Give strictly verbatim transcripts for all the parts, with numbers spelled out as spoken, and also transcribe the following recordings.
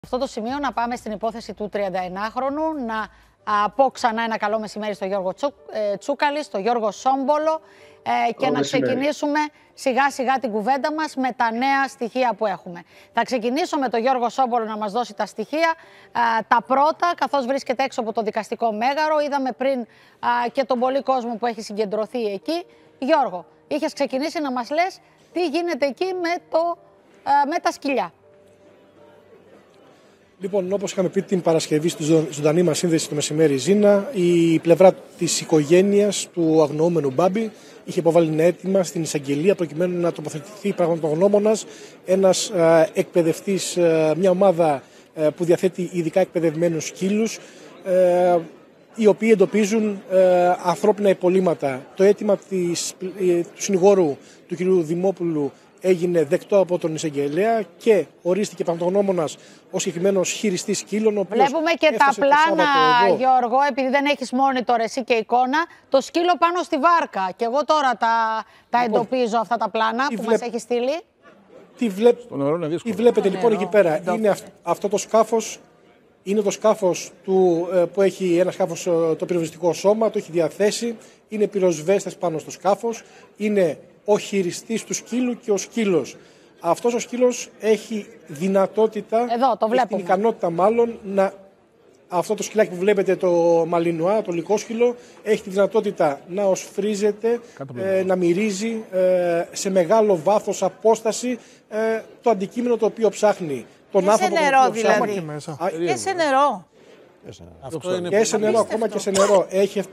Αυτό το σημείο να πάμε στην υπόθεση του τριανταενάχρονου, να α, πω ξανά ένα καλό μεσημέρι στο Γιώργο Τσου, ε, Τσούκαλη, στο Γιώργο Σόμπολο ε, και Ω, να μεσημέρι. ξεκινήσουμε σιγά σιγά την κουβέντα μας με τα νέα στοιχεία που έχουμε. Θα ξεκινήσω με τον Γιώργο Σόμπολο να μας δώσει τα στοιχεία, α, τα πρώτα, καθώς βρίσκεται έξω από το δικαστικό μέγαρο. Είδαμε πριν α, και τον πολύ κόσμο που έχει συγκεντρωθεί εκεί. Γιώργο, είχες ξεκινήσει να μας λες τι γίνεται εκεί με, το, α, με τα σκυλιά. Λοιπόν, όπως είχαμε πει την Παρασκευή στη ζωντανή μας σύνδεση το μεσημέρι Ζήνα, η πλευρά της οικογένειας του αγνοούμενου Μπάμπη είχε υποβάλει ένα αίτημα στην εισαγγελία προκειμένου να τοποθετηθεί πραγματογνώμονας ένας ε, εκπαιδευτής, ε, μια ομάδα ε, που διαθέτει ειδικά εκπαιδευμένους σκύλους, ε, οι οποίοι εντοπίζουν ε, ανθρώπινα υπολείμματα. Το αίτημα της, ε, του συνηγόρου του κ. Δημόπουλου έγινε δεκτό από τον εισαγγελέα και ορίστηκε πραγματογνώμονας ο συγκεκριμένος χειριστής σκύλων. Βλέπουμε και τα πλάνα, Γιώργο, επειδή δεν έχεις monitor εσύ και εικόνα, το σκύλο πάνω στη βάρκα. Και εγώ τώρα τα, τα λοιπόν, εντοπίζω αυτά τα πλάνα που βλέπ... μας έχει στείλει. Τι, βλέπ... τι βλέπετε το λοιπόν νερό. εκεί πέρα, είναι αυ... αυτό το σκάφος. Είναι το σκάφος του, που έχει ένα σκάφος το πυροσβεστικό σώμα, το έχει διαθέσει, είναι πυροσβέστες πάνω στο σκάφος, είναι ο χειριστής του σκύλου και ο σκύλος. Αυτός ο σκύλος έχει δυνατότητα, εδώ, το έχει την ικανότητα μάλλον, να, αυτό το σκυλάκι που βλέπετε, το μαλινουά, το λυκόσκυλο, έχει τη δυνατότητα να οσφρίζεται, ε, να μυρίζει ε, σε μεγάλο βάθος απόσταση ε, το αντικείμενο το οποίο ψάχνει. Τον και σε νερό δηλαδή. Και, μέσα. Α, και σε νερό. Αυτό είναι και σε νερό, ακόμα και σε νερό. Έχει,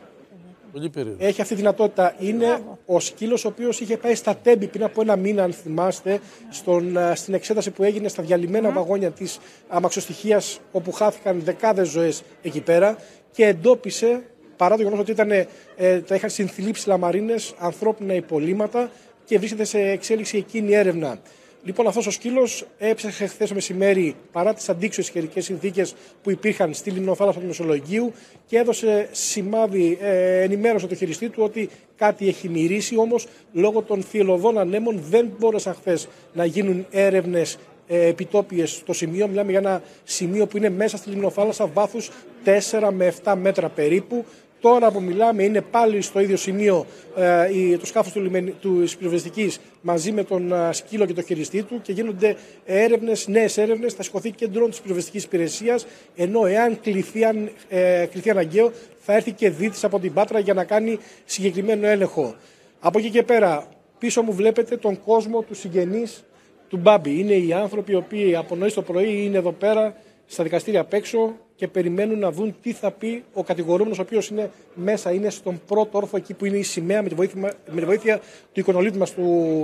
έχει αυτή τη δυνατότητα. Είναι Μπράβο. Ο σκύλος ο οποίος είχε πάει στα Τέμπη πριν από ένα μήνα, αν θυμάστε, στον, στην εξέταση που έγινε στα διαλυμένα mm. βαγόνια της αμαξοστοιχείας, όπου χάθηκαν δεκάδες ζωές εκεί πέρα, και εντόπισε, παρά το γεγονός ότι ήταν, ε, τα είχαν συνθλίψει λαμαρίνες, ανθρώπινα υπολείμματα, και βρίσκεται σε εξέλιξη εκείνη η έρευνα. Λοιπόν, αυτός ο σκύλος έψαξε χθες το μεσημέρι, παρά τις αντίξωες καιρικές συνθήκες που υπήρχαν στη λιμνοθάλασσα του Μεσολογγίου, και έδωσε σημάδι, ε, ενημέρωσε το χειριστή του ότι κάτι έχει μυρίσει. Όμως, λόγω των θυελλωδών ανέμων, δεν μπόρεσαν χθες να γίνουν έρευνες ε, επιτόπιες στο σημείο. Μιλάμε για ένα σημείο που είναι μέσα στη λιμνοθάλασσα, βάθους τέσσερα με επτά μέτρα περίπου. Τώρα που μιλάμε είναι πάλι στο ίδιο σημείο ε, το σκάφος του, του πυροσβεστικής μαζί με τον ε, σκύλο και τον χειριστή του, και γίνονται έρευνες, νέες έρευνες. Θα σηκωθεί κέντρο της πυροσβεστικής υπηρεσίας, ενώ εάν κληθεί, ε, κληθεί αναγκαίο, θα έρθει και δίτης από την Πάτρα για να κάνει συγκεκριμένο έλεγχο. Από εκεί και πέρα, πίσω μου βλέπετε τον κόσμο του συγγενείς του Μπάμπη. Είναι οι άνθρωποι οι οποίοι από νωρίς το πρωί είναι εδώ πέρα στα δικαστήρια απ' έξω και περιμένουν να δουν τι θα πει ο κατηγορούμενος, ο οποίος είναι μέσα, είναι στον πρώτο όροφο, εκεί που είναι η σημαία με τη βοήθεια, με τη βοήθεια του εικονολίτη μας, του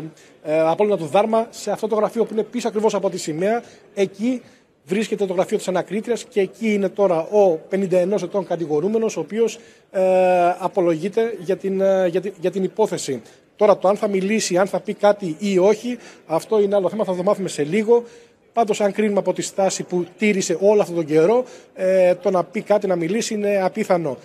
ε, Απόλλωνα του Δάρμα, σε αυτό το γραφείο που είναι πίσω ακριβώς από τη σημαία. Εκεί βρίσκεται το γραφείο της ανακρίτριας, και εκεί είναι τώρα ο πενήντα ενός ετών κατηγορούμενος, ο οποίος ε, απολογείται για την, ε, για, την, για την υπόθεση. Τώρα, το αν θα μιλήσει, αν θα πει κάτι ή όχι, αυτό είναι άλλο θέμα, θα το μάθουμε σε λίγο. Πάντως, αν κρίνουμε από τη στάση που τήρησε όλο αυτόν τον καιρό, ε, το να πει κάτι, να μιλήσει, είναι απίθανο.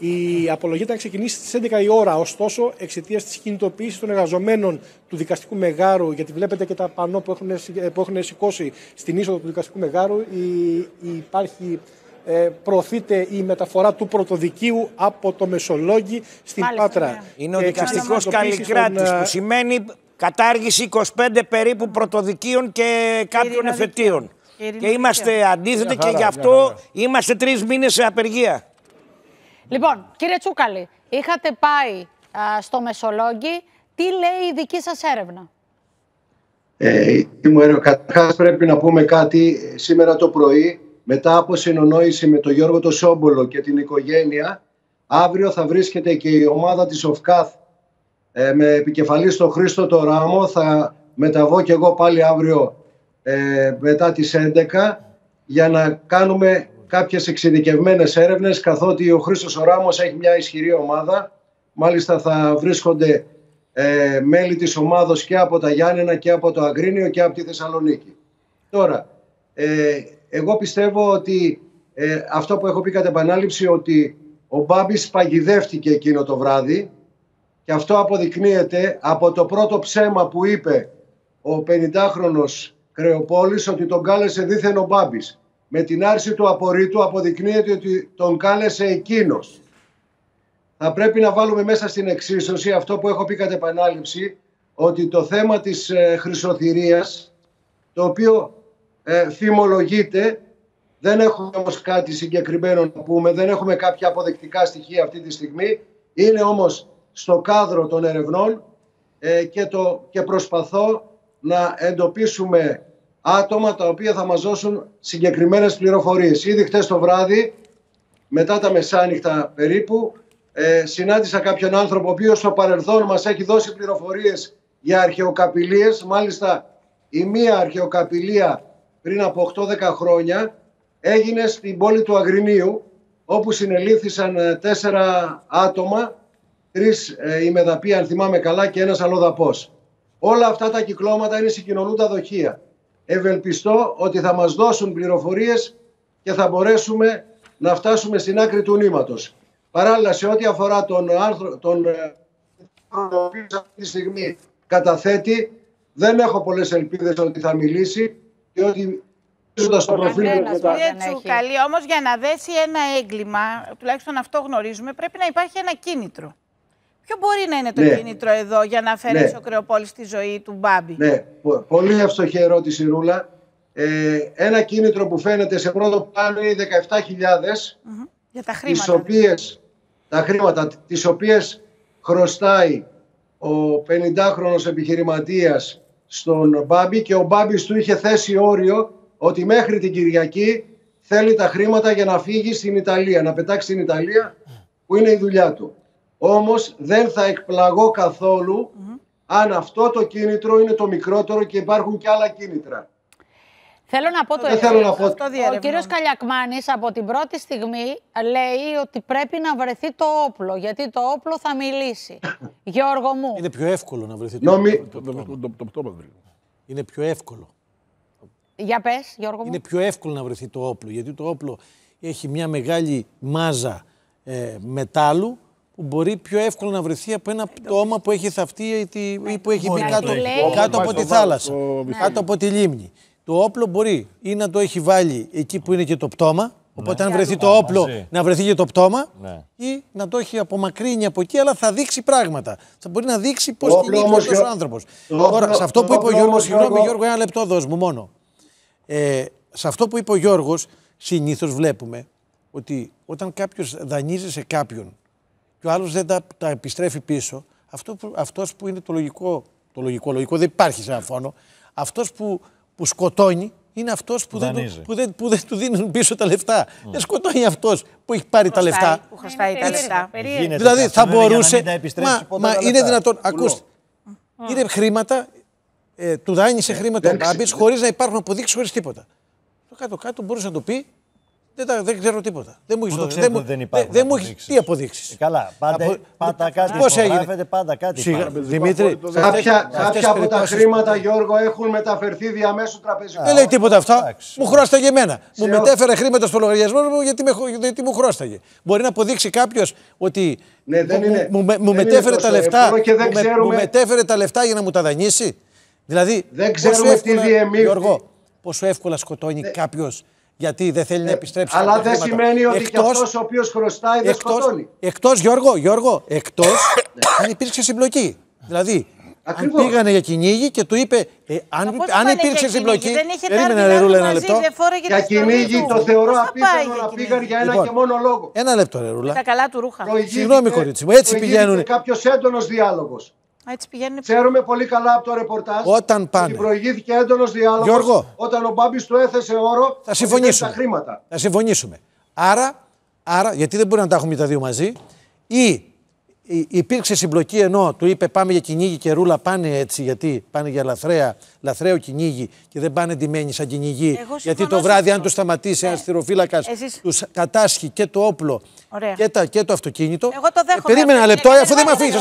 Η απολογία ήταν ξεκινήσει στις έντεκα η ώρα, ωστόσο, εξαιτίας της κινητοποίησης των εργαζομένων του δικαστικού μεγάρου, γιατί βλέπετε και τα πανό που έχουν, που έχουν σηκώσει στην είσοδο του δικαστικού μεγάρου, η, η υπάρχει, ε, προωθείται η μεταφορά του πρωτοδικείου από το Μεσολόγγι στην Μάλιστα, Πάτρα. ναι. Είναι ο δικαστικός καλλικράτης, των... που σημαίνει κατάργηση είκοσι πέντε περίπου πρωτοδικείων και κάποιων εφετείων. Και είμαστε αντίθετοι, και γι' αυτό είμαστε τρεις μήνες σε απεργία. Λοιπόν, κύριε Τσούκαλη, είχατε πάει α, στο Μεσολόγγι. Τι λέει η δική σας έρευνα? Ε, Καταρχάς πρέπει να πούμε κάτι. Σήμερα το πρωί, μετά από συνεννόηση με τον Γιώργο το Σόμπολο και την οικογένεια, αύριο θα βρίσκεται και η ομάδα της ΟΦΚΑΘ ε, με επικεφαλή στον Χρήστο το Ράμο. Θα μεταβώ και εγώ πάλι αύριο ε, μετά τις έντεκα για να κάνουμε κάποιες εξειδικευμένες έρευνες, καθότι ο Χρήστος ο Ράμος έχει μια ισχυρή ομάδα. Μάλιστα θα βρίσκονται ε, μέλη της ομάδος και από τα Γιάννενα και από το Αγρίνιο και από τη Θεσσαλονίκη. Τώρα, ε, εγώ πιστεύω ότι ε, αυτό που έχω πει κατ' επανάληψη, ότι ο Μπάμπης παγιδεύτηκε εκείνο το βράδυ, και αυτό αποδεικνύεται από το πρώτο ψέμα που είπε ο πενηντάχρονος Κρεοπόλης, ότι τον κάλεσε δήθεν ο Μπάμπης. με την άρση του απορρίτου αποδεικνύεται ότι τον κάλεσε εκείνος. Θα πρέπει να βάλουμε μέσα στην εξίσωση αυτό που έχω πει κατ' επανάληψη, ότι το θέμα της ε, χρυσοθυρίας, το οποίο ε, φημολογείται, δεν έχουμε όμως κάτι συγκεκριμένο να πούμε, δεν έχουμε κάποια αποδεκτικά στοιχεία αυτή τη στιγμή, είναι όμως στο κάδρο των ερευνών ε, και, το, και προσπαθώ να εντοπίσουμε άτομα τα οποία θα μας δώσουν συγκεκριμένες πληροφορίες. Ήδη χτες το βράδυ, μετά τα μεσάνυχτα περίπου, ε, συνάντησα κάποιον άνθρωπο ο οποίος στο παρελθόν μας έχει δώσει πληροφορίες για αρχαιοκαπηλίες. Μάλιστα η μία αρχαιοκαπηλεία πριν από οκτώ δέκα χρόνια έγινε στην πόλη του Αγρινίου, όπου συνελήφθησαν ε, τέσσερα άτομα, τρεις ε, ημεδαποί αν θυμάμαι καλά και ένας αλλοδαπός. Όλα αυτά τα κυκλώματα είναι συγκοινωνούντα δοχεία. Ευελπιστώ ότι θα μας δώσουν πληροφορίες και θα μπορέσουμε να φτάσουμε στην άκρη του νήματος. Παράλληλα, σε ό,τι αφορά τον άρθρο, τον οποίο αυτή τη στιγμή καταθέτει, δεν έχω πολλές ελπίδες ότι θα μιλήσει και ότι στο προφίλ του μετά... Κύριε Τσουκαλή, όμως για να δέσει ένα έγκλημα, τουλάχιστον αυτό γνωρίζουμε, πρέπει να υπάρχει ένα κίνητρο. Ποιο μπορεί να είναι το ναι. κίνητρο εδώ για να αφαιρέσει ναι. ο Κρεοπόλης τη ζωή του Μπάμπη? Ναι, πολύ εύστοχη ερώτηση, Ρούλα. Ε, ένα κίνητρο που φαίνεται σε πρώτο πλάνο είναι οι δεκαεπτά χιλιάδες, mm-hmm. για τα χρήματα, τις οποίες, τα χρήματα, τις οποίες χρωστάει ο πενηντάχρονος επιχειρηματίας στον Μπάμπη και ο Μπάμπης του είχε θέσει όριο ότι μέχρι την Κυριακή θέλει τα χρήματα για να φύγει στην Ιταλία, να πετάξει στην Ιταλία που είναι η δουλειά του. Όμως δεν θα εκπλαγώ καθόλου mm-hmm. αν αυτό το κίνητρο είναι το μικρότερο και υπάρχουν και άλλα κίνητρα. Θέλω να πω το εξής. Ο κύριος Καλιακμάνης από την πρώτη στιγμή λέει ότι πρέπει να βρεθεί το όπλο, γιατί το όπλο θα μιλήσει. Γιώργο μου. Είναι πιο εύκολο να βρεθεί το Νομι... όπλο. Είναι πιο εύκολο. Για πες, Γιώργο μου. Είναι πιο εύκολο να βρεθεί το όπλο, γιατί το όπλο έχει μια μεγάλη μάζα ε, μετάλλου, που μπορεί πιο εύκολα να βρεθεί από ένα πτώμα που έχει θαυτεί ή που έχει μπει κάτω, κάτω από τη θάλασσα, ναι. κάτω από τη λίμνη. Το όπλο μπορεί ή να το έχει βάλει εκεί που είναι και το πτώμα, οπότε ναι. αν βρεθεί το όπλο μαζί. να βρεθεί και το πτώμα, ναι. ή να το έχει απομακρύνει από εκεί, αλλά θα δείξει πράγματα. Θα μπορεί να δείξει πώς κινείται αυτός ο άνθρωπος. Τώρα, σε αυτό που είπε ο Γιώργος, συγγνώμη Γιώργο, ένα λεπτό δώσ' μου μόνο. Ε, σε αυτό που είπε ο Γιώργος, συνήθως βλέπουμε ότι όταν κάποιος δανείζει σε κάποιον και ο άλλος δεν τα, τα επιστρέφει πίσω, αυτό που, αυτός που είναι το λογικό, το λογικό, λογικό δεν υπάρχει σε ένα φόνο, αυτός που, που σκοτώνει είναι αυτός που δεν, που, δεν, που δεν του δίνουν πίσω τα λεφτά. Mm. Δεν σκοτώνει αυτός που έχει πάρει χρωστάει, τα λεφτά. Που χρωστάει τα λεφτά. Δηλαδή θα μπορούσε, μα, μα είναι δυνατόν, ακούστε, mm. είναι χρήματα, ε, του δάνεισε χρήματα ο Μπάμπης χωρίς να υπάρχουν αποδείξεις, χωρίς τίποτα. Το κάτω-κάτω μπορούσε να το πει. Δεν, τα, δεν ξέρω τίποτα. Δεν μου έχει δεν, δεν, δεν υπάρχουν δεν, δεν μου έχει τι αποδείξεις. Ε, καλά, πάντα, Απο... πάντα κάτι πώς έγινε. Πάντα κάτι Σιγά, Δημήτρη, κάποια, κάποια από τα χρήματα, Γιώργο, έχουν μεταφερθεί διαμέσου τραπεζικού. Δεν λέει τίποτα αυτό. Μου χρώσταγε εμένα. Μου μετέφερε χρήματα στο λογαριασμό μου γιατί, με, γιατί μου χρώσταγε. Μπορεί να αποδείξει κάποιος ότι ναι, δεν είναι, μου, μου, μου μετέφερε τα λεφτά. Μου μετέφερε τα λεφτά για να μου τα δανείσει. Δηλαδή, δεν ξέρουμε τι διεμήφθη. Γιώργο, πόσο εύκολα σκοτώνει κάποιος. Γιατί δεν θέλει ε, να επιστρέψει. Αλλά δεν σημαίνει ότι εκτός, και αυτός ο οποίος χρωστάει δεν εκτός, σκοτώνει. Εκτός, Γιώργο, Γιώργο, εκτός αν υπήρξε συμπλοκή. Δηλαδή, ακριβώς. αν πήγανε για κυνήγι και του είπε, ε, αν, αν υπήρξε συμπλοκή. Περίμενε, ρε Ρούλα, ένα λεπτό. Για κυνήγι το θεωρώ απίθανο να πήγαν για ένα και μόνο λόγο. Ένα λεπτό, ρε Ρούλα. Τα καλά του ρούχα. Συγγνώμη, κορίτσι μου, έτσι πηγαίνουν. Κάποιος έντονος διάλογος. Έτσι πηγαίνουν... Ξέρουμε πολύ καλά από το ρεπορτάζ όταν πάνε. ότι προηγήθηκε έντονος διάλογος. Γιώργο, όταν ο Μπάμπης του έθεσε όρο θα συμφωνήσουμε. Τα χρήματα. Θα συμφωνήσουμε. Άρα, άρα, γιατί δεν μπορεί να τα έχουμε τα δύο μαζί, ή υπήρξε συμπλοκή ενώ του είπε πάμε για κυνήγι και Ρούλα πάνε έτσι γιατί πάνε για λαθρέα, λαθρέο κυνήγι και δεν πάνε ντυμένοι σαν κυνηγοί. Γιατί το βράδυ, αν του σταματήσει ναι. ένα θηροφύλακας, Εσείς... τους κατάσχει και το όπλο και, τα, και το αυτοκίνητο. Εγώ το δέχομαι. Ε, περίμενε ένα λεπτό, αφού δεν με αφήσει.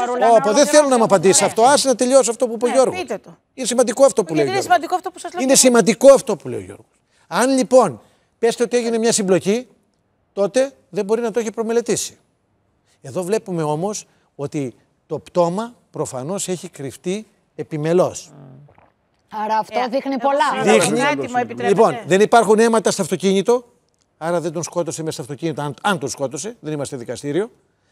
Δεν θέλω να μου απαντήσει αυτό. Άσε να τελειώσω αυτό που είπε ο Γιώργος. Είναι σημαντικό αυτό που λέει ο Γιώργος. Είναι σημαντικό αυτό που λέει ο Γιώργος. Αν λοιπόν πέστε ότι έγινε μια συμπλοκή, τότε δεν μπορεί να το έχει προμελετήσει. Εδώ βλέπουμε όμως ότι το πτώμα προφανώς έχει κρυφτεί επιμελώς. Mm. Άρα αυτό Ε, δείχνει εγώ πολλά. ξέρω Δείχνει. κάτι, μου επιτρέπετε. Λοιπόν, δεν υπάρχουν αίματα στο αυτοκίνητο, άρα δεν τον σκότωσε μέσα στο αυτοκίνητο, αν, αν τον σκότωσε, δεν είμαστε δικαστήριο.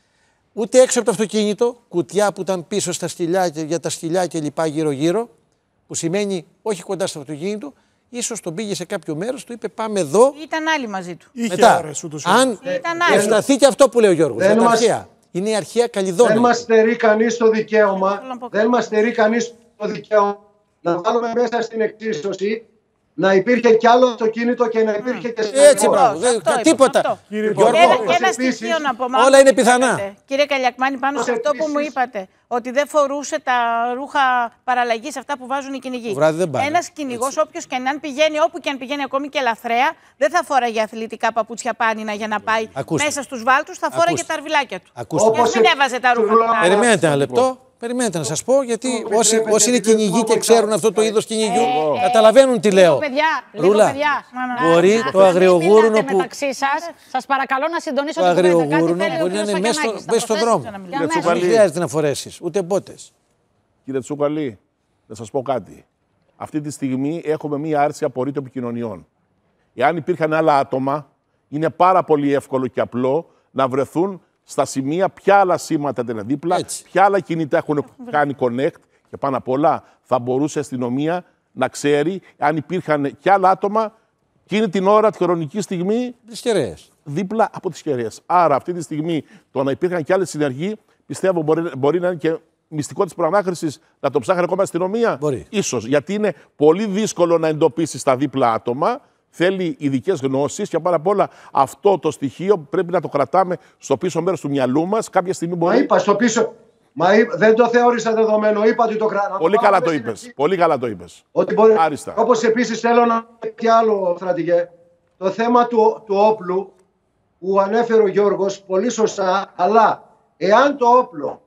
Ούτε έξω από το αυτοκίνητο, κουτιά που ήταν πίσω στα σκυλιά, για τα σκυλιά και λοιπά γύρω-γύρω, που σημαίνει όχι κοντά στο αυτοκίνητο, ίσως τον πήγε σε κάποιο μέρος, του είπε πάμε εδώ. Ήταν άλλοι μαζί του. Είχε Μετά, ώρες ούτως ή αν ευσταθεί και αυτό που λέει ο Γιώργος, Δεν για τα μας- αρχαία. Είναι η αρχαία Καλλιδόνια. Δεν μας στερεί κανείς το δικαίωμα, Θέλω να πω δεν μας στερεί κανείς το δικαίωμα να βάλουμε μέσα στην εξίσωση να υπήρχε κι άλλο αυτοκίνητο και να υπήρχε και στην Έτσι, αγορά. μπράβο. Αυτό Δεν- είπα, τίποτα. αυτό. Κύριε Γιώργο, Και ένα, Όπως και ένα επίσης, στοιχείο να πω. όλα είναι πιθανά. Κύριε Καλιακμάνη, πάνω σε Όπως αυτό που μου επίσης- είπατε, ότι δεν φορούσε τα ρούχα παραλλαγής αυτά που βάζουν οι κυνηγοί. Το βράδυ δεν πάνε. Ένας κυνηγός, όποιος και αν πηγαίνει, όπου και αν πηγαίνει, ακόμη και ελαθρέα, δεν θα φόραγε αθλητικά παπούτσια πάνινα για να πάει Ακούστε. μέσα στους βάλτους, θα φόραγε Ακούστε. τα αρβιλάκια του. Ακούστε. Και ας μην Όπως έβαζε τα ρούχα Περιμένετε του. Περιμένετε ένα λεπτό. Περιμένετε να σας πω, γιατί Μου όσοι, επιτρέπετε, όσοι είναι επειδή κυνηγοί έχω και ξέρουν κάνει- αυτό το είδος κυνηγιού, Ε, καταλαβαίνουν τι λέω. Παιδιά, λίγο Ρούλα, παιδιά. μπορεί Να- το να μην αγριογούρουνο μιλάτε που- μεταξύ σας. Σας παρακαλώ να συντονίσετε Το την κουβέντα. Κάτι αγριογούρουνο θέλει ο μπορεί να κύριος είναι μέσα στο, Σακιανάκης. Θα μέσα στο προσθέσετε δρόμο. για Κύριε αμέσως. Δεν Τσουκαλή. χρειάζεται να φορέσεις, ούτε μπότες. Κύριε Τσούκαλη, να σας πω κάτι. Αυτή τη στιγμή έχουμε μία άρση απορρίτων επικοινωνιών. Εάν υπήρχαν άλλα άτομα, είναι πάρα πολύ εύκολο και απλό να βρεθούν στα σημεία ποια άλλα σήματα είναι δίπλα, Έτσι. ποια άλλα κινητά έχουν κάνει connect και πάνω απ' όλα θα μπορούσε η αστυνομία να ξέρει αν υπήρχαν και άλλα άτομα εκείνη την ώρα, τη χρονική στιγμή, Τις κεραίες. δίπλα από τις κεραίες. Άρα αυτή τη στιγμή το να υπήρχαν και άλλοι συνεργοί, πιστεύω μπορεί, μπορεί να είναι και μυστικό της προανάκρισης να το ψάχνει ακόμα η αστυνομία. Μπορεί. Ίσως, γιατί είναι πολύ δύσκολο να εντοπίσει τα δίπλα άτομα. Θέλει ειδικές γνώσεις και πάρα απ' όλα αυτό το στοιχείο πρέπει να το κρατάμε στο πίσω μέρος του μυαλού μας. Κάποια στιγμή Μα μπορεί. είπα στο πίσω. Μα είπα- δεν το θεώρησα δεδομένο. Είπα ότι το κρατάω. Πολύ καλά το είπες. Πολύ καλά το είπες. Ότι μπορεί... Άριστα. Όπως επίσης θέλω να πω και άλλο, στρατηγέ, το θέμα του, του όπλου που ανέφερε ο Γιώργος πολύ σωστά, αλλά εάν το όπλο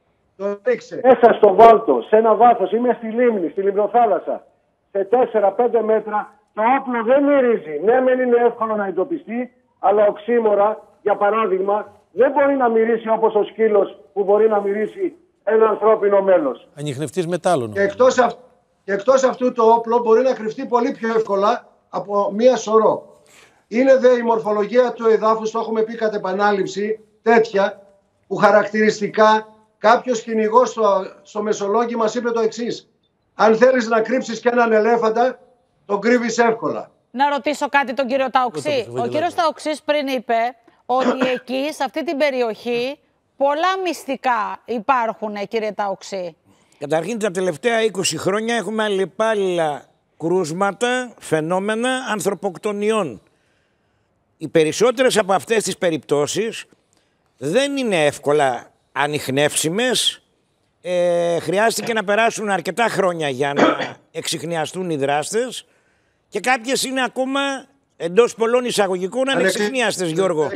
το ρίξε Μέσα στο βάλτο, σε ένα βάθος, είμαι στη λίμνη, στη λιμνοθάλασσα, σε τέσσερα πέντε μέτρα, το όπλο δεν μυρίζει. Ναι, μεν είναι εύκολο να εντοπιστεί, αλλά οξύμορα, για παράδειγμα, δεν μπορεί να μυρίσει όπως ο σκύλος που μπορεί να μυρίσει ένα ανθρώπινο μέλος. Ανιχνευτής μετάλλων. και εκτός, αυ... και εκτός αυτού το όπλο μπορεί να κρυφτεί πολύ πιο εύκολα από μία σωρό. Είναι δε η μορφολογία του εδάφους, το έχουμε πει κατ' επανάληψη, τέτοια που χαρακτηριστικά κάποιος κυνηγός στο, στο Μεσολόγγι μας είπε το εξής. Αν θέλεις να κρύψεις και έναν ελέφαντα, τον κρύβεις εύκολα. Να ρωτήσω κάτι τον κύριο Ταοξή. Ο κύριος Ταοξής πριν είπε ότι εκεί, σε αυτή την περιοχή, πολλά μυστικά υπάρχουν, κύριε Ταοξή. Καταρχήν τα τελευταία είκοσι χρόνια έχουμε αλλεπάλληλα κρούσματα, φαινόμενα ανθρωποκτονιών. Οι περισσότερες από αυτές τις περιπτώσεις δεν είναι εύκολα ανιχνεύσιμες. Ε, χρειάστηκε να περάσουν αρκετά χρόνια για να εξιχνιαστούν οι δράστες και κάποιες είναι ακόμα εντός πολλών εισαγωγικών ανεξιχνιάστες, Γιώργο.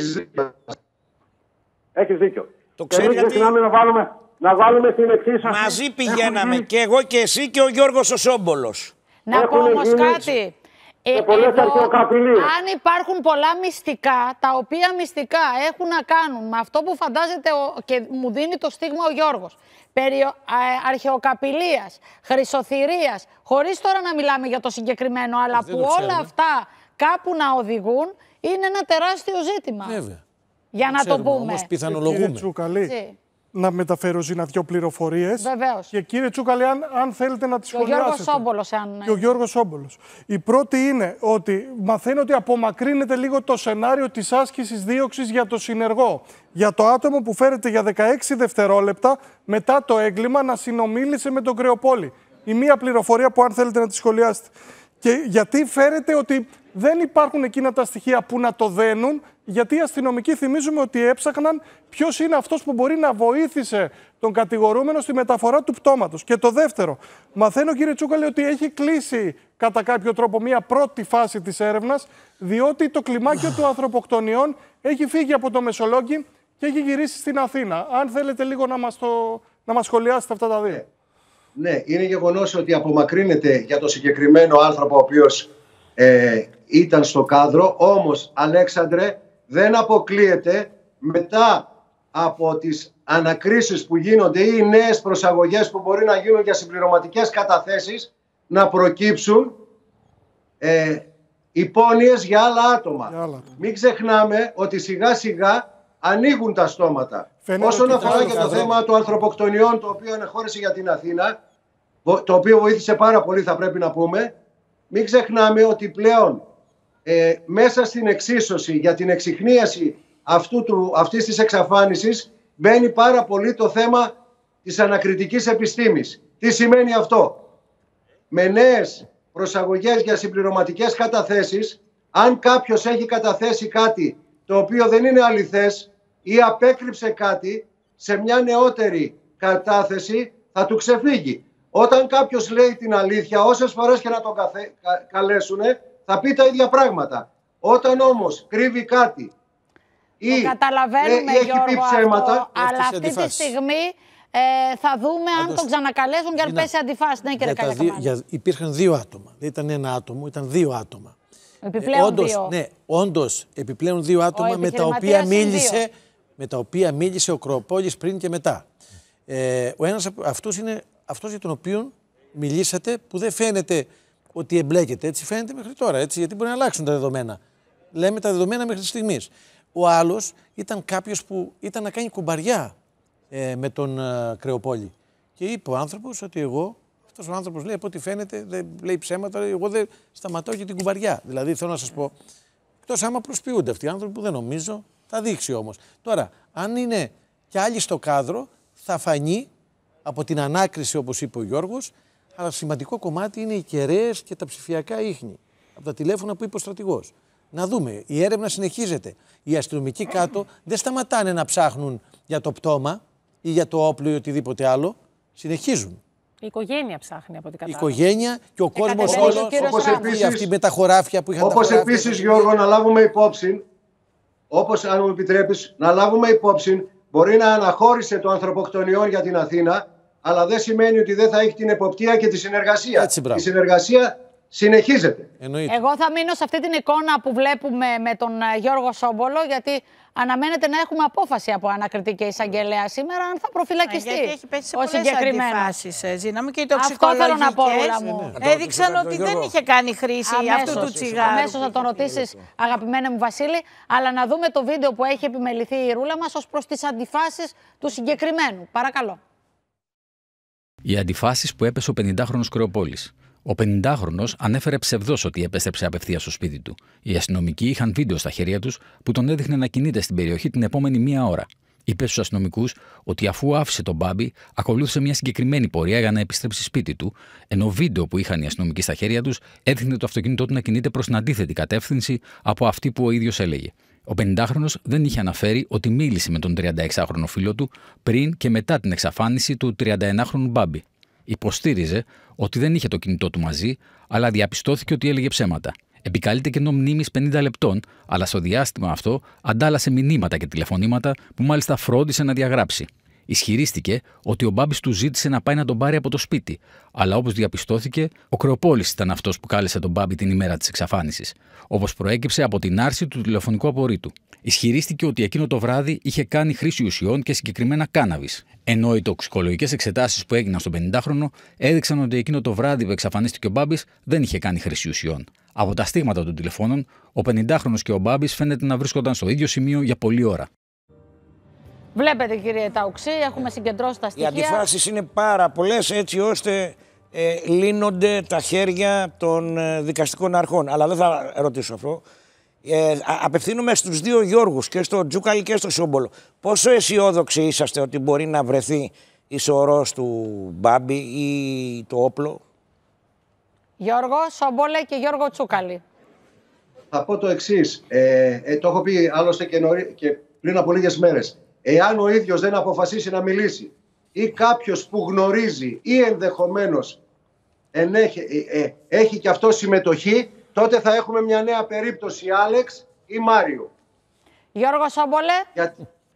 Έχεις δίκιο. Το Και εμείς ξέρετε. ξεκινάμε να βάλουμε, να βάλουμε στην εξίσωση. Μαζί πηγαίναμε και εγώ και εσύ και ο Γιώργος ο Σόμπολος. Να πω Έχουν όμως γίνει κάτι. Ε, και πολλές εδώ, αρχαιοκαπηλίες. αν υπάρχουν πολλά μυστικά, τα οποία μυστικά έχουν να κάνουν με αυτό που φαντάζεται ο, και μου δίνει το στίγμα ο Γιώργος, περί α, αρχαιοκαπηλείας, χρυσοθυρίας, χωρίς τώρα να μιλάμε για το συγκεκριμένο, αλλά δεν που το όλα ξέρουμε. αυτά κάπου να οδηγούν, είναι ένα τεράστιο ζήτημα. Βέβαια. Για να το Ξέρουμε, πούμε. όμως Κύριε πιθανολογούμε. Τσούκαλη, Έτσι. να μεταφέρω ζήνα δύο πληροφορίες. Βεβαίως. Και κύριε Τσούκαλη, αν, αν θέλετε να τις Και ο Γιώργος σχολιάσετε. Σόμπολος, αν... Και ο Γιώργος Σόμπολος. Η πρώτη είναι ότι μαθαίνω ότι απομακρύνεται λίγο το σενάριο της άσκησης δίωξης για το συνεργό. Για το άτομο που φέρεται για δεκαέξι δευτερόλεπτα μετά το έγκλημα να συνομίλησε με τον Κρεοπόλη. Η μία πληροφορία που αν θέλετε να τη σχολιάσετε. Και γιατί φέρεται ότι δεν υπάρχουν εκείνα τα στοιχεία που να το δένουν, γιατί οι αστυνομικοί θυμίζουμε ότι έψαχναν ποιος είναι αυτός που μπορεί να βοήθησε τον κατηγορούμενο στη μεταφορά του πτώματος. Και το δεύτερο, μαθαίνω κύριε Τσούκαλη ότι έχει κλείσει κατά κάποιο τρόπο μια πρώτη φάση της έρευνας, διότι το κλιμάκιο του ανθρωποκτονιών έχει φύγει από το Μεσολόγγι και έχει γυρίσει στην Αθήνα. Αν θέλετε λίγο να μας, το, να μας σχολιάσετε αυτά τα δύο. Ναι, είναι γεγονός ότι απομακρύνεται για το συγκεκριμένο άνθρωπο ο οποίος ε, ήταν στο κάδρο, όμως Αλέξανδρε δεν αποκλείεται μετά από τις ανακρίσεις που γίνονται ή νέες προσαγωγές που μπορεί να γίνουν για συμπληρωματικές καταθέσεις να προκύψουν ε, υπόνοιες για άλλα άτομα. Για άλλα. Μην ξεχνάμε ότι σιγά σιγά ανοίγουν τα στόματα. Φαίνεται όσον αφορά και το θέμα των ανθρωποκτονιών, το οποίο ανεχώρησε για την Αθήνα, το οποίο βοήθησε πάρα πολύ, θα πρέπει να πούμε, μην ξεχνάμε ότι πλέον ε, μέσα στην εξίσωση για την εξιχνίαση αυτού του, αυτής της εξαφάνισης μπαίνει πάρα πολύ το θέμα της ανακριτικής επιστήμης. Τι σημαίνει αυτό? Με νέες προσαγωγές για συμπληρωματικές καταθέσεις, αν κάποιος έχει καταθέσει κάτι το οποίο δεν είναι αληθές ή απέκρυψε κάτι σε μια νεότερη κατάθεση, θα του ξεφύγει. Όταν κάποιος λέει την αλήθεια, όσες φορές και να τον καθέ, κα, καλέσουν, θα πει τα ίδια πράγματα. Όταν όμως κρύβει κάτι ή, το καταλαβαίνουμε, ε, έχει Γιώργο, πει ψέματα, αυτό, αλλά αυτή τη στιγμή ε, θα δούμε αν τον ξανακαλέσουν για να πέσει αντιφάση. Ναι, κύριε Καλιακαμάνη. Υπήρχαν δύο άτομα. Δεν ήταν ένα άτομο, ήταν δύο άτομα. Επιπλέον ε, όντως, δύο. Ναι, όντως επιπλέον δύο άτομα με τα, οποία μίλησε, με τα οποία μίλησε ο Κρεοπόλης πριν και μετά. Ε, ο ένας από αυτούς είναι αυτός για τον οποίο μιλήσατε, που δεν φαίνεται ότι εμπλέκεται. Έτσι φαίνεται μέχρι τώρα, έτσι, γιατί μπορεί να αλλάξουν τα δεδομένα. Λέμε τα δεδομένα μέχρι στιγμής. Ο άλλος ήταν κάποιος που ήταν να κάνει κουμπαριά ε, με τον ε, Κρεοπόλη. Και είπε ο άνθρωπος ότι εγώ, αυτός ο άνθρωπος λέει από ό,τι φαίνεται, δεν λέει ψέματα, εγώ δεν σταματάω και την κουμπαριά. Δηλαδή θέλω να σας πω, εκτός άμα προσποιούνται αυτοί οι άνθρωποι που δεν νομίζω, θα δείξει όμως. Τώρα, αν είναι κι άλλοι στο κάδρο, θα φανεί από την ανάκριση, όπως είπε ο Γιώργος, αλλά σημαντικό κομμάτι είναι οι κεραίες και τα ψηφιακά ίχνη. Από τα τηλέφωνα που είπε ο στρατηγός. Να δούμε, η έρευνα συνεχίζεται. Οι αστυνομικοί κάτω δεν σταματάνε να ψάχνουν για το πτώμα ή για το όπλο ή οτιδήποτε άλλο. Συνεχίζουν. Η οικογένεια ψάχνει από την κατάσταση. Η οικογένεια και ο κόσμος όλος. Όπως επίσης, αυτοί με τα χωράφια που είχαν όπως τα χωράφια. Επίσης, Γιώργο, να λάβουμε υπόψη, όπως αν μου επιτρέπεις, να λάβουμε υπόψη, μπορεί να αναχώρησε το ανθρωποκτονιών για την Αθήνα, αλλά δεν σημαίνει ότι δεν θα έχει την εποπτεία και τη συνεργασία. Έτσι, η συνεργασία συνεχίζεται. Εννοείται. Εγώ θα μείνω σε αυτή την εικόνα που βλέπουμε με τον Γιώργο Σόμπολο, γιατί αναμένεται να έχουμε απόφαση από ανακριτική εισαγγελέα σήμερα αν θα προφυλακιστεί. Γιατί έχει πέσει σε πολλές αντιφάσεις, Ζήνα μου, και οι τοξικολογικές έδειξαν ότι δεν είχε κάνει χρήση αμέσως, αυτού του τσιγάρου. Αμέσως θα τον ρωτήσεις, αγαπημένε μου Βασίλη, αλλά να δούμε το βίντεο που έχει επιμεληθεί η Ρούλα μας ως προς τις αντιφάσεις του συγκεκριμένου. Παρακαλώ. Οι αντιφάσεις που έπεσε ο πενηντάχρονος Κρεοπόλης. Ο πενηντάχρονος ανέφερε ψευδώς ότι επέστρεψε απευθείας στο σπίτι του. Οι αστυνομικοί είχαν βίντεο στα χέρια τους που τον έδειχνε να κινείται στην περιοχή την επόμενη μία ώρα. Είπε στους αστυνομικούς ότι αφού άφησε τον Μπάμπη, ακολούθησε μια συγκεκριμένη πορεία για να επιστρέψει σπίτι του, ενώ βίντεο που είχαν οι αστυνομικοί στα χέρια τους έδειχνε το αυτοκίνητό του να κινείται προς την αντίθετη κατεύθυνση από αυτή που ο ίδιος έλεγε. Ο πενηντάχρονος δεν είχε αναφέρει ότι μίλησε με τον τριανταεξάχρονο φίλο του πριν και μετά την εξαφάνιση του τριανταενάχρονου Μπάμπη. Υποστήριζε ότι δεν είχε το κινητό του μαζί, αλλά διαπιστώθηκε ότι έλεγε ψέματα. Επικαλείται κενό μνήμης πενήντα λεπτών, αλλά στο διάστημα αυτό αντάλλασε μηνύματα και τηλεφωνήματα που μάλιστα φρόντισε να διαγράψει. Ισχυρίστηκε ότι ο Μπάμπης του ζήτησε να πάει να τον πάρει από το σπίτι, αλλά όπως διαπιστώθηκε, ο Κρεοπόλης ήταν αυτός που κάλεσε τον Μπάμπη την ημέρα της εξαφάνισης, όπως προέκυψε από την άρση του τηλεφωνικού απορρίτου. Ισχυρίστηκε ότι εκείνο το βράδυ είχε κάνει χρήση ουσιών και συγκεκριμένα κάναβης, ενώ οι τοξικολογικές εξετάσεις που έγιναν στον πενηντάχρονο έδειξαν ότι εκείνο το βράδυ που εξαφανίστηκε ο Μπάμπης δεν είχε κάνει χρήση ουσιών. Από τα στίγματα των τηλεφώνων, ο πενηντάχρονος και ο Μπάμπης φαίνεται να βρίσκονταν στο ίδιο σημείο για πολλή ώρα. Βλέπετε, κύριε Ταουξή, έχουμε συγκεντρώσει τα στοιχεία. Οι αντιφάσεις είναι πάρα πολλές, έτσι ώστε ε, λύνονται τα χέρια των ε, δικαστικών αρχών. Αλλά δεν θα ρωτήσω αυτό. Ε, απευθύνομαι στους δύο Γιώργους, και στο Τζούκαλη και στο Σόμπολο. Πόσο αισιόδοξοι είσαστε ότι μπορεί να βρεθεί η σωρός του Μπάμπη ή το όπλο? Γιώργο Σόμπολε και Γιώργο Τσούκαλη. Θα πω το εξής. Ε, ε, το έχω πει άλλωστε και, νωρί, και πριν από λίγες μέρες. Εάν ο ίδιος δεν αποφασίσει να μιλήσει ή κάποιος που γνωρίζει ή ενδεχομένως ενέχει, ε, ε, έχει και αυτό συμμετοχή, τότε θα έχουμε μια νέα περίπτωση Άλεξ ή Μάριο. Γιώργο Σόμπολε. Για...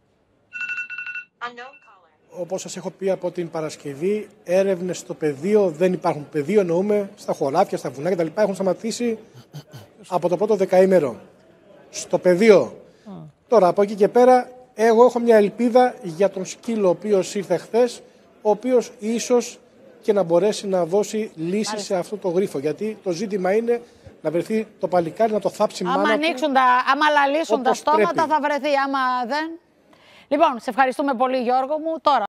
Όπως σας έχω πει από την Παρασκευή, έρευνες στο πεδίο δεν υπάρχουν. Πεδίο εννοούμε στα χωράφια, στα βουνά κτλ. Έχουν σταματήσει από το πρώτο δεκαήμερο. Στο πεδίο. Mm. Τώρα από εκεί και πέρα, εγώ έχω μια ελπίδα για τον σκύλο ο οποίος ήρθε χθες, ο οποίος ίσως και να μπορέσει να δώσει λύση Μάλιστα. σε αυτό το γρίφο. Γιατί το ζήτημα είναι να βρεθεί το παλικάρι, να το θάψει μάνα. Άμα ανοίξουν τα, άμα λαλήσουν τα στόματα, πρέπει. θα βρεθεί. Άμα δεν. Λοιπόν, σε ευχαριστούμε πολύ, Γιώργο μου. Τώρα.